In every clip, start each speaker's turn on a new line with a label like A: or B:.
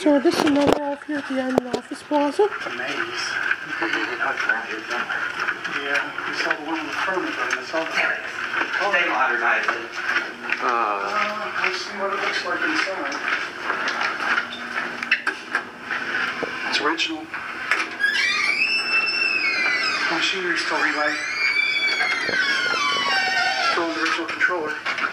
A: So this is another off here at the Admin Office Plaza.
B: Maze. Yeah, we saw the one in the front of it, and I saw the...
C: They modernized it.
B: Let's see what it looks like inside. It's original. Machinery still relay. Still in the original controller.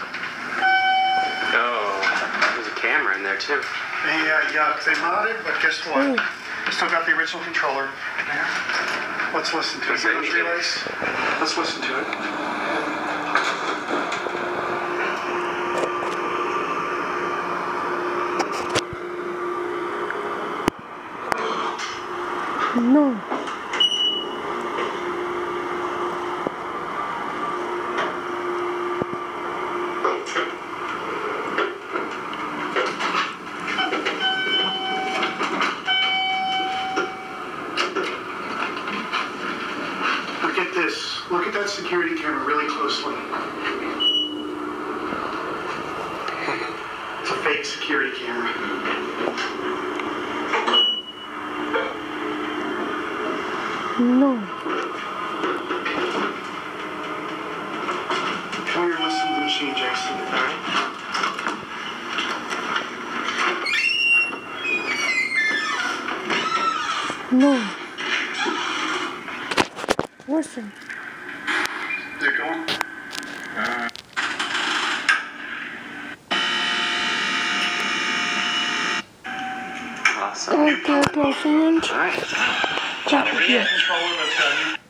C: Oh, there's a camera in there too.
B: Yeah, they modded, but guess what? Still got the original controller. Let's listen to it. Hear those relays? Let's listen to it.
A: No.
B: Look at this. Look at that security camera really closely. It's a fake security camera.
A: No.
B: Come here and listen to the machine, Jason. All right?
A: No. Listen.
B: They're going.
C: Awesome.
A: Okay, girlfriend.
C: Alright.
A: Check it
B: Controller that's got